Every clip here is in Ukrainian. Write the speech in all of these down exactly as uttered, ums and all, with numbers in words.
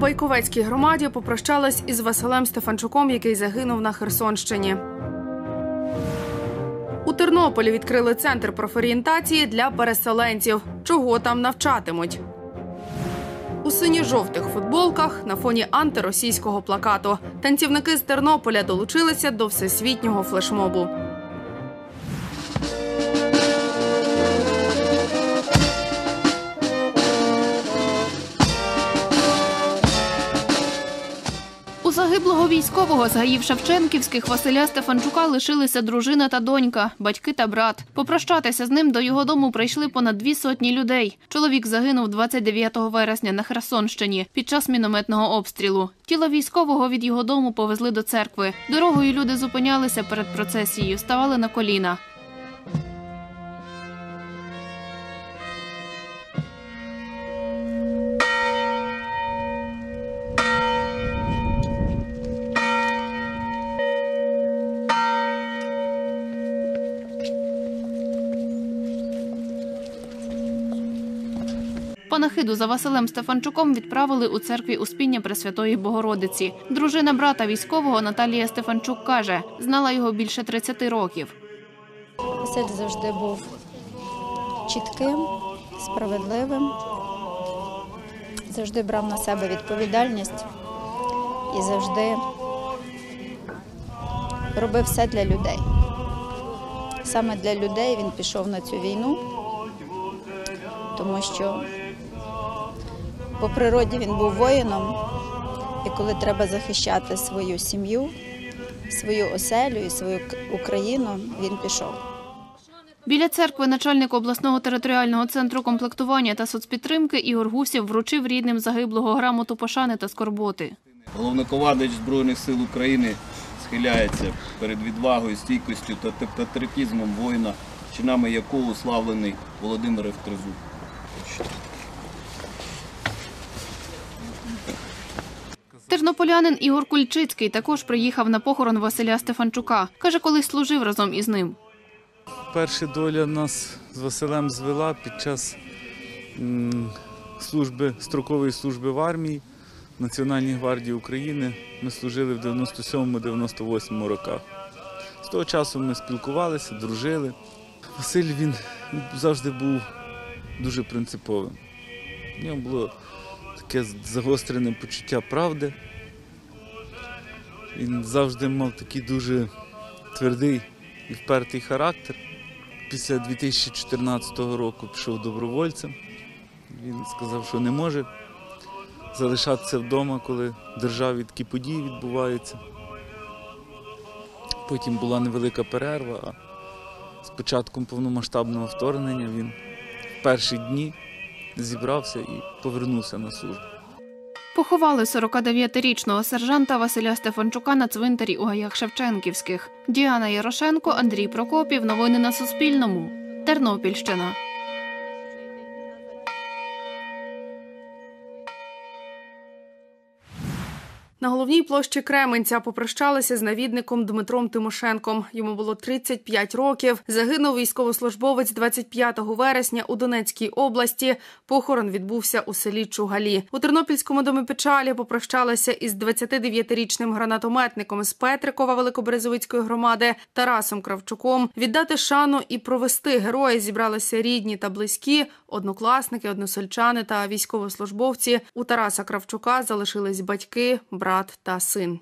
Байковецькій громаді попрощались із Василем Стефанчуком, який загинув на Херсонщині. У Тернополі відкрили центр профорієнтації для переселенців. Чого там навчатимуть? У синьо-жовтих футболках на фоні антиросійського плакату. Танцівники з Тернополя долучилися до всесвітнього флешмобу. У загиблого військового з гаїв Шевченківських Василя Стефанчука лишилися дружина та донька, батьки та брат. Попрощатися з ним до його дому прийшли понад дві сотні людей. Чоловік загинув двадцять дев'ятого вересня на Херсонщині під час мінометного обстрілу. Тіло військового від його дому повезли до церкви. Дорогою люди зупинялися перед процесією, ставали на коліна. Панахиду за Василем Стефанчуком відправили у церкві Успіння Пресвятої Богородиці. Дружина брата військового Наталія Стефанчук каже, знала його більше тридцяти років. Василь завжди був чітким, справедливим, завжди брав на себе відповідальність і завжди робив все для людей. Саме для людей він пішов на цю війну, тому що по природі він був воїном, і коли треба захищати свою сім'ю, свою оселю і свою Україну, він пішов. Біля церкви начальник обласного територіального центру комплектування та соцпідтримки Ігор Гусєв вручив рідним загиблого грамоту пошани та скорботи. Головнокомандувач Збройних сил України схиляється перед відвагою, стійкістю та патріотизмом воїна, чинами якого уславлений Володимир Евтрезуб. Тернополянин Ігор Кульчицький також приїхав на похорон Василя Стефанчука. Каже, колись служив разом із ним. Перша доля нас з Василем звела під час служби, строкової служби в армії Національній гвардії України. Ми служили в дев'яносто сьомому - дев'яносто восьмому роках. З того часу ми спілкувалися, дружили. Василь, він завжди був дуже принциповим. У нього було таке загострене почуття правди. Він завжди мав такий дуже твердий і впертий характер. Після дві тисячі чотирнадцятого року пішов добровольцем. Він сказав, що не може залишатися вдома, коли в державі такі події відбуваються. Потім була невелика перерва, а з початком повномасштабного вторгнення він в перші дні зібрався і повернувся на службу. Поховали сорокадев'ятирічного сержанта Василя Стефанчука на цвинтарі у гаях Шевченківських. Діана Ярошенко, Андрій Прокопів. Новини на Суспільному. Тернопільщина. На головній площі Кременця попрощалися з навідником Дмитром Тимошенком. Йому було тридцять п'ять років. Загинув військовослужбовець двадцять п'ятого вересня у Донецькій області. Похорон відбувся у селі Чугалі. У Тернопільському домі печалі попрощалися із двадцятидев'ятирічним гранатометником з Петрикова Великоберезовицької громади Тарасом Кравчуком. Віддати шану і провести героя зібралися рідні та близькі, однокласники, односельчани та військовослужбовці. У Тараса Кравчука залишились батьки, брат та син.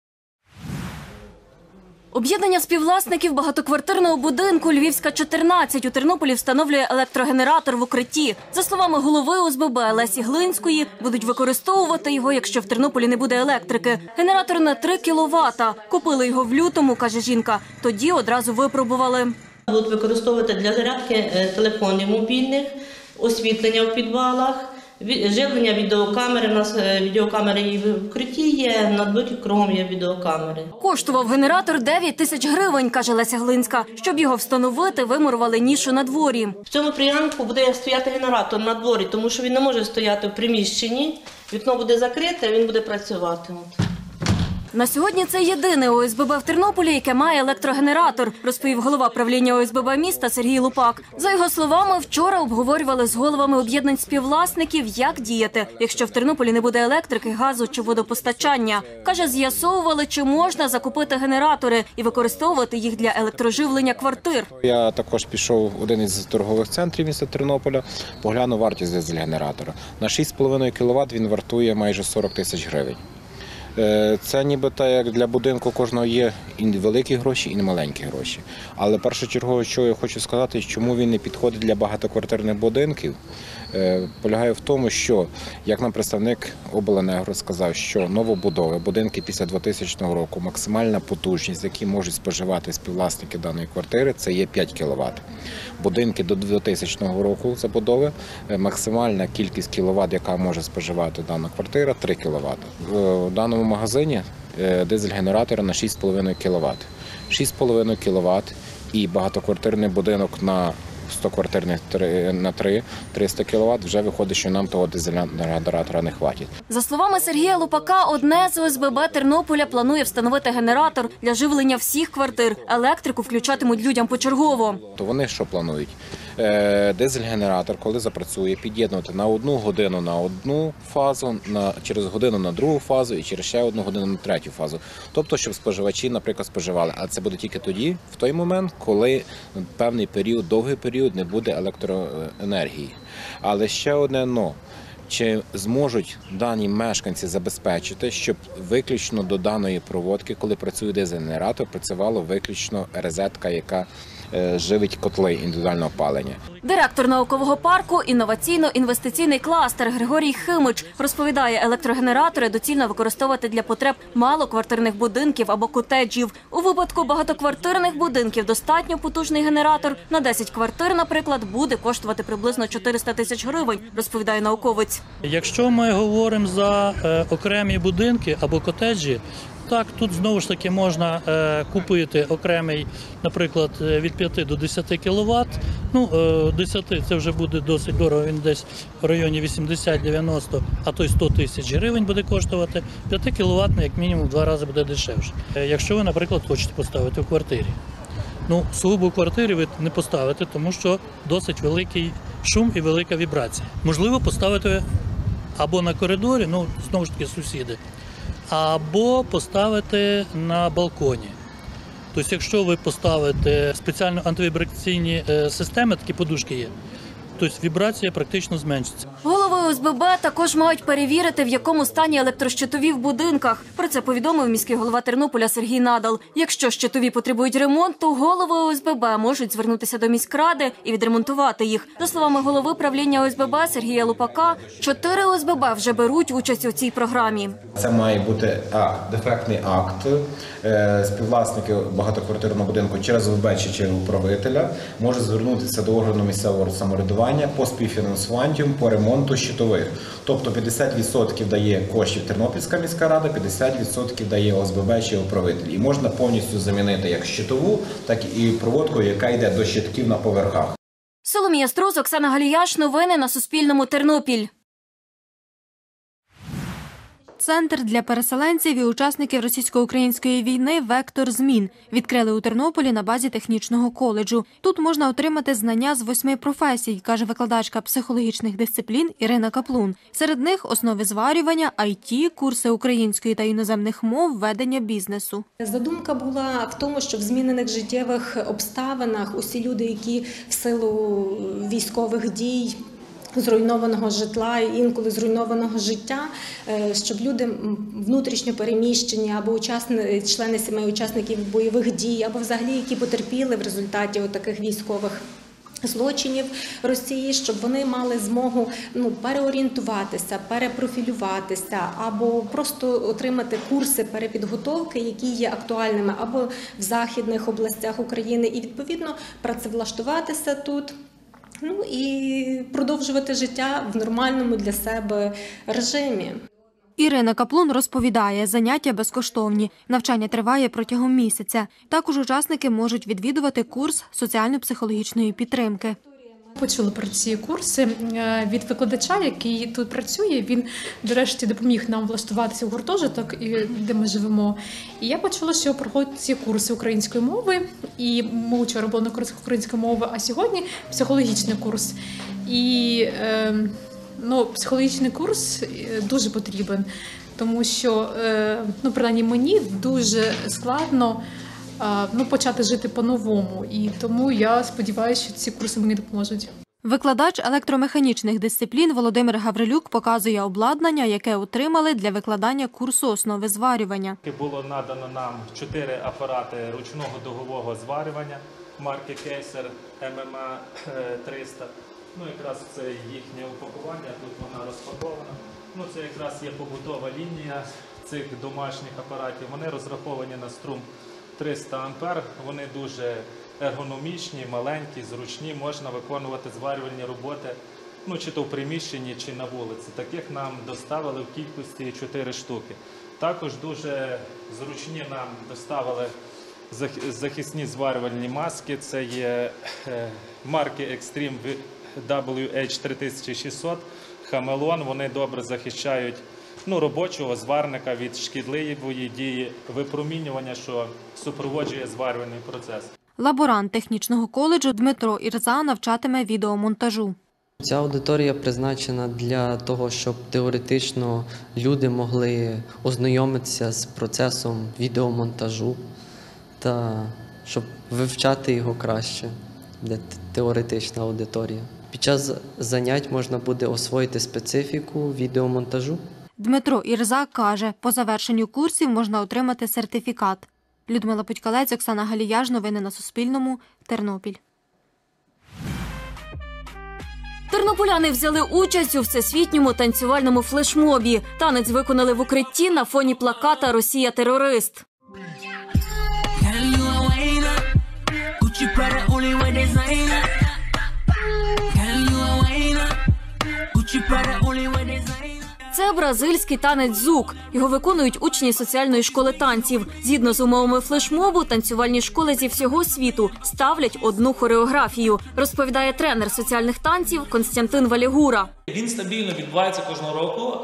Об'єднання співвласників багатоквартирного будинку «Львівська, чотирнадцять» у Тернополі встановлює електрогенератор в укритті. За словами голови О С Б Б Лесі Глинської, будуть використовувати його, якщо в Тернополі не буде електрики. Генератор на три кіловата. Купили його в лютому, каже жінка. Тоді одразу випробували. Будуть використовувати для зарядки телефонів мобільних, освітлення в підвалах, живлення відеокамери. У нас відеокамери і в укритті є, над будь кругом є відеокамери. Коштував генератор дев'ять тисяч гривень, каже Леся Глинська. Щоб його встановити, вимурували нішу на дворі. В цьому приянку буде стояти генератор на дворі, тому що він не може стояти в приміщенні. Вікно буде закрите, він буде працювати. На сьогодні це єдине О С Б Б в Тернополі, яке має електрогенератор, розповів голова правління О С Б Б міста Сергій Лупак. За його словами, вчора обговорювали з головами об'єднань співвласників, як діяти, якщо в Тернополі не буде електрики, газу чи водопостачання. Каже, з'ясовували, чи можна закупити генератори і використовувати їх для електроживлення квартир. Я також пішов в один із торгових центрів міста Тернополя, поглянув вартість дизель-генератора. На шість з половиною кіловат він вартує майже сорок тисяч гривень. Це ніби так, як для будинку кожного є і великі гроші, і маленькі гроші. Але першочергово, що я хочу сказати, чому він не підходить для багатоквартирних будинків, полягає в тому, що, як нам представник обленерго сказав, що новобудови, будинки після двохтисячного року, максимальна потужність, які можуть споживати співвласники даної квартири, це є п'ять кіловат. Будинки до двохтисячного року забудови, максимальна кількість кіловат, яка може споживати дана квартира, три кіловат. В даному магазині дизель-генератори на шість з половиною кіловат. шість з половиною кіловат і багатоквартирний будинок на сто квартирних на три – триста кіловат, вже виходить, що нам того дизель-генератора не хватить. За словами Сергія Лупака, одне з О С Б Б Тернополя планує встановити генератор для живлення всіх квартир. Електрику включатимуть людям почергово. То вони що планують? Дизель-генератор, коли запрацює, під'єднувати на одну годину на одну фазу, на, через годину на другу фазу і через ще одну годину на третю фазу. Тобто, щоб споживачі, наприклад, споживали. А це буде тільки тоді, в той момент, коли певний період, довгий період не буде електроенергії. Але ще одне «но». Чи зможуть дані мешканці забезпечити, щоб виключно до даної проводки, коли працює дизель-генератор, працювала виключно розетка, яка живить котли індивідуального опалення. Директор наукового парку «Інноваційно-інвестиційний кластер» Григорій Химич розповідає, електрогенератори доцільно використовувати для потреб малоквартирних будинків або котеджів. У випадку багатоквартирних будинків достатньо потужний генератор на десять квартир, наприклад, буде коштувати приблизно чотириста тисяч гривень, розповідає науковець. Якщо ми говоримо за е, окремі будинки або котеджі, так, тут знову ж таки можна е, купити окремий, наприклад, від п'яти до десяти кіловат. Ну, е, десять це вже буде досить дорого, він десь в районі вісімдесят-дев'яносто, а то й сто тисяч гривень буде коштувати. п'ять кіловат, як мінімум, в два рази буде дешевше. Е, якщо ви, наприклад, хочете поставити в квартирі. Ну, сугубо в квартирі ви не поставите, тому що досить великий шум і велика вібрація. Можливо, поставити або на коридорі, ну, знову ж таки, сусіди, або поставити на балконі. Тобто, якщо ви поставите спеціально антивібраційні системи, такі подушки є, тобто вібрація практично зменшиться. Голови О С Б Б також мають перевірити, в якому стані електрощитові в будинках. Про це повідомив міський голова Тернополя Сергій Надал. Якщо щитові потребують ремонту, голови О С Б Б можуть звернутися до міськради і відремонтувати їх. За словами голови правління О С Б Б Сергія Лупака, чотири О С Б Б вже беруть участь у цій програмі. Це має бути а, дефектний акт. Співвласники багатоквартирного будинку через В Б чи через управителя можуть звернутися до органу місцевого самоврядування по співфінансуванню по ремонту щитових. Тобто п'ятдесят відсотків дає коштів Тернопільська міська рада, п'ятдесят відсотків дає О С Б Б чи управитель. І можна повністю замінити як щитову, так і проводку, яка йде до щитків на поверхах. Соломія Струз, Оксана Галіяш. Новини на Суспільному. Тернопіль. Центр для переселенців і учасників російсько-української війни «Вектор змін» відкрили у Тернополі на базі технічного коледжу. Тут можна отримати знання з восьми професій, каже викладачка психологічних дисциплін Ірина Каплун. Серед них основи зварювання, ай ті, курси української та іноземних мов, ведення бізнесу. Задумка була в тому, що в змінених життєвих обставинах усі люди, які в силу військових дій, зруйнованого житла, інколи зруйнованого життя, щоб люди внутрішньо переміщені або учасни, члени сімей учасників бойових дій, або взагалі, які потерпіли в результаті таких військових злочинів Росії, щоб вони мали змогу ну, переорієнтуватися, перепрофілюватися або просто отримати курси перепідготовки, які є актуальними або в західних областях України, і відповідно працевлаштуватися тут. Ну і продовжувати життя в нормальному для себе режимі. Ірина Каплун розповідає, заняття безкоштовні. Навчання триває протягом місяця. Також учасники можуть відвідувати курс соціально-психологічної підтримки. Почула про ці курси від викладача, який тут працює. Він, до речі, допоміг нам влаштуватися в гуртожиток, де ми живемо. І я почула, що проходять ці курси української мови. І ми вчора були на курсах української мови, а сьогодні психологічний курс. І ну, психологічний курс дуже потрібен, тому що, ну, принаймні мені дуже складно ну, почати жити по-новому. І тому я сподіваюся, що ці курси мені допоможуть. Викладач електромеханічних дисциплін Володимир Гаврилюк показує обладнання, яке отримали для викладання курсу основи зварювання. Було надано нам чотири апарати ручного дугового зварювання марки Кейсер ем ем а триста. Ну, якраз це їхнє упакування, тут вона розпакована. Ну, це якраз є побутова лінія цих домашніх апаратів. Вони розраховані на струм триста ампер, вони дуже ергономічні, маленькі, зручні, можна виконувати зварювальні роботи, ну, чи то в приміщенні, чи на вулиці. Таких нам доставили в кількості чотири штуки. Також дуже зручні нам доставили захисні зварювальні маски, це є марки Extreme дабл ю ейч три тисячі шістсот, Хамелон, вони добре захищають ну, робочого зварника від шкідливої дії випромінювання, що супроводжує зварювальний процес. Лаборант технічного коледжу Дмитро Ірза навчатиме відеомонтажу. Ця аудиторія призначена для того, щоб теоретично люди могли ознайомитися з процесом відеомонтажу та щоб вивчати його краще, для теоретична аудиторія. Під час занять можна буде освоїти специфіку відеомонтажу. Дмитро Ірза каже, по завершенню курсів можна отримати сертифікат. Людмила Путькалець, Оксана Галіяж. Новини на Суспільному. Тернопіль. Тернополяни взяли участь у всесвітньому танцювальному флешмобі. Танець виконали в укритті на фоні плаката «Росія – терорист». Це бразильський танець зук. Його виконують учні соціальної школи танців. Згідно з умовами флешмобу, танцювальні школи зі всього світу ставлять одну хореографію, розповідає тренер соціальних танців Костянтин Валігура. Він стабільно відбувається кожного року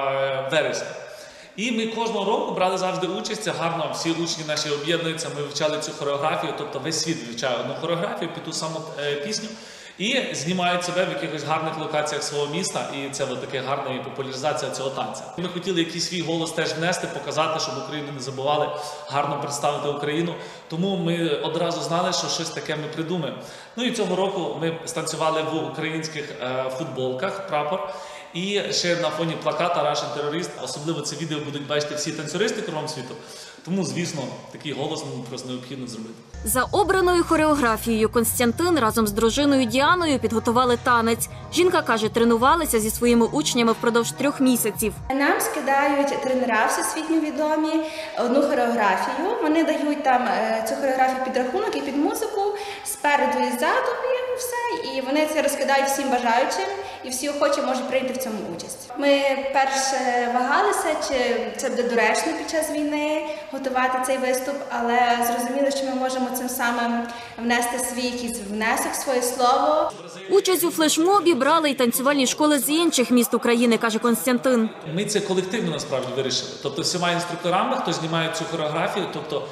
в вересні. І ми кожного року брали завжди участь, гарно всі учні наші об'єднуються, ми вивчали цю хореографію, тобто весь світ вивчає одну хореографію під ту саму пісню. І знімають себе в якихось гарних локаціях свого міста, і це от така гарна популяризація цього танця. Ми хотіли якийсь свій голос теж внести, показати, щоб Україну не забували, гарно представити Україну. Тому ми одразу знали, що щось таке ми придумаємо. Ну і цього року ми станцювали в українських футболках прапор. І ще на фоні плаката «Russian Terrorist». Особливо це відео будуть бачити всі танцюристи кругом світу. Тому, звісно, такий голос нам просто необхідно зробити. За обраною хореографією Костянтин разом з дружиною Діаною підготували танець. Жінка каже, тренувалися зі своїми учнями впродовж трьох місяців. Нам скидають тренера всесвітньо відомі одну хореографію. Вони дають там цю хореографію під рахунок і під музику, спереду і ззаду, і все. І вони це розкидають всім бажаючим, і всі охочі можуть прийняти в цьому участь. Ми перше вагалися, чи це буде доречно під час війни готувати цей виступ, але зрозуміли, що ми можемо цим самим внести свій якийсь внесок, своє слово. Участь у флешмобі брали й танцювальні школи з інших міст України, каже Костянтин. Ми це колективно насправді вирішили. Тобто всіма інструкторами, хто знімає цю хореографію, тобто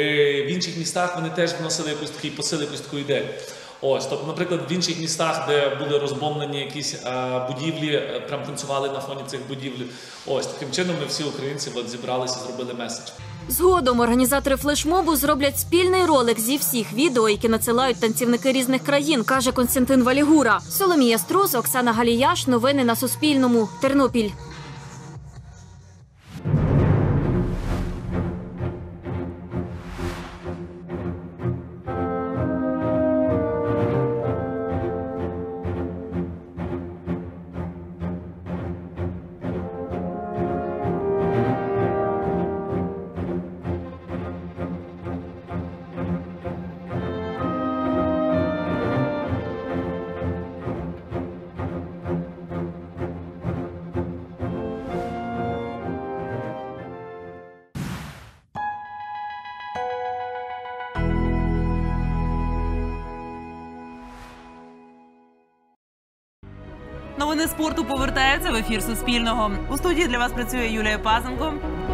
в інших містах вони теж вносили якусь такий посил, якусь таку ідею. Ось, тобто, наприклад, в інших містах, де були розбомблені якісь а, будівлі, прям танцювали на фоні цих будівель. Ось, таким чином ми всі українці от, зібралися, зробили меседж. Згодом організатори флешмобу зроблять спільний ролик зі всіх відео, які надсилають танцівники різних країн, каже Костянтин Валігура. Соломія Струс, Оксана Галіяш. Новини на Суспільному. Тернопіль. Новини спорту повертаються в ефір Суспільного. У студії для вас працює Юлія Пазенко.